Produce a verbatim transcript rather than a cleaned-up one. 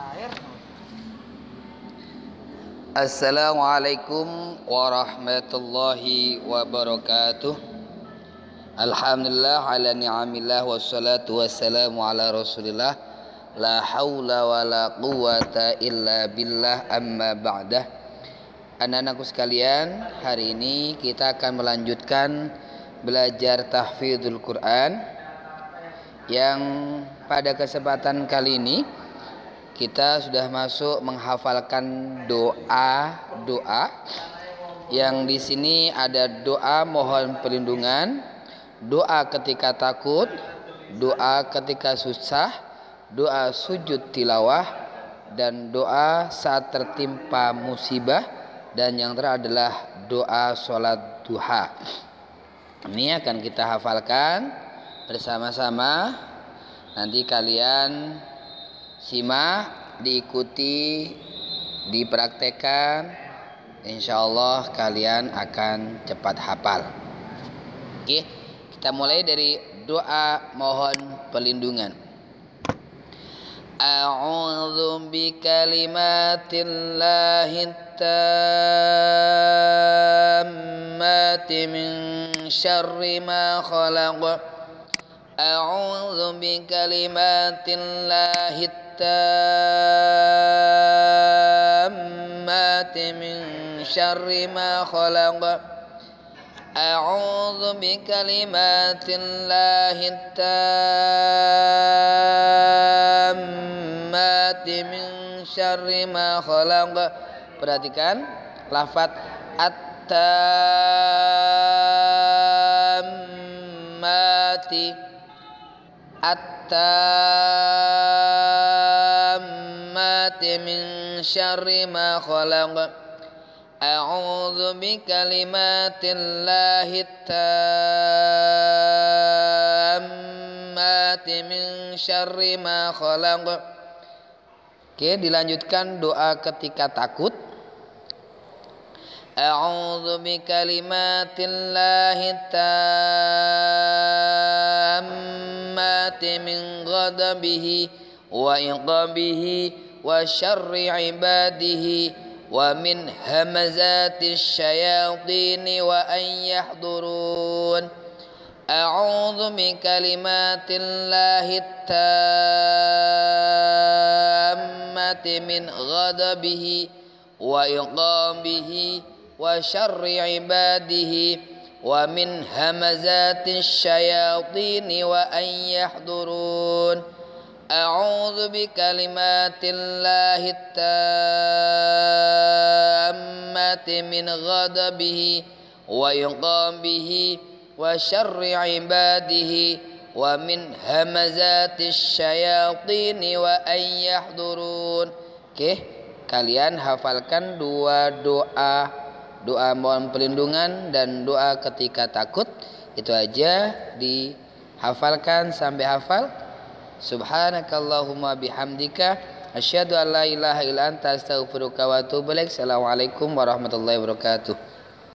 Assalamualaikum warahmatullahi wabarakatuh. Alhamdulillah ala ni'amillah wassalatu wassalamu ala rasulillah. La hawla wa la quwata illa billah, amma ba'dah. Anak-anakku sekalian, hari ini kita akan melanjutkan belajar tahfidzul Quran, yang pada kesempatan kali ini kita sudah masuk menghafalkan doa-doa yang di sini ada doa mohon perlindungan, doa ketika takut, doa ketika susah, doa sujud tilawah, dan doa saat tertimpa musibah, dan yang terakhir adalah doa sholat duha. Ini akan kita hafalkan bersama-sama. Nanti kalian simak, diikuti, dipraktekkan, insya Allah kalian akan cepat hafal. Oke, kita mulai dari doa mohon perlindungan. A'udzu bikalimatillahi tammati min syarri ma khalaq. A'udzu bikalimatillahi tammati min syarri ma khalaq. A'udzu bikalimatillahi tammati min syarri ma khalaq. Perhatikan lafaz at-tammati, at-tammati min syarri ma khalaq. A'udzu bikalimatillahi tammati min syarri ma khalaq. Oke, dilanjutkan doa ketika takut. A'udzu bikalimatillahi tammati min ghadabihi wa iqabihi wa syarri ibadihi wa min hamazati syayatini wa an yahdurun. A'udzu bikalimatillahi tammati min ghadabihi wa iqabihi wa syarri ibadihi wa min hamazati syayatini wa an yahdurun. A'udzu bikalimatillahi tammati min ghadabihi wa iqabihi wa syarri ibadihi wa min hamazati syayatini wa an yahdurun. Oke, kalian hafalkan dua doa, doa mohon perlindungan dan doa ketika takut. Itu aja dihafalkan sampai hafal. Subhanakallahumma bihamdika asyhadu an la ilaha illa anta astaghfiruka wa atubu ilaik. Assalamualaikum warahmatullahi wabarakatuh.